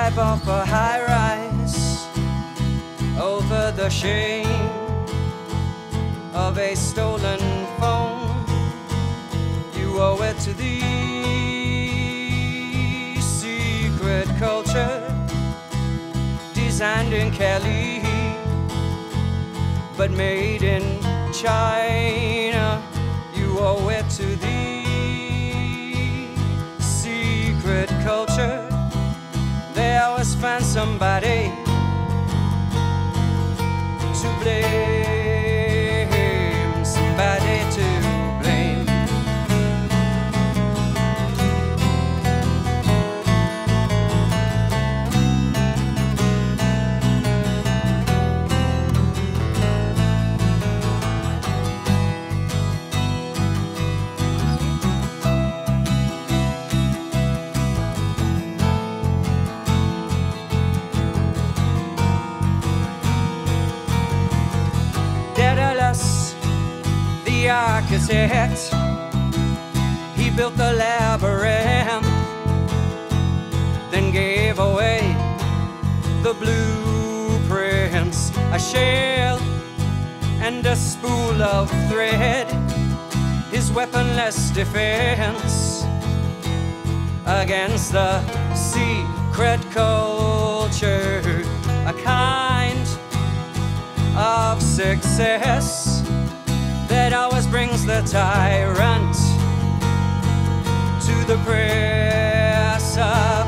drive off a high-rise over the shame of a stolen phone. You owe it to the secret culture designed in Cali but made in China. You owe it to the secret culture. They always find somebody to blame, somebody to blame. Daedalus, the architect, he built the labyrinth, then gave away the blueprints, a shell and a spool of thread, his weaponless defense against the secret culture, a kind of success that always brings the tyrant to the precipice.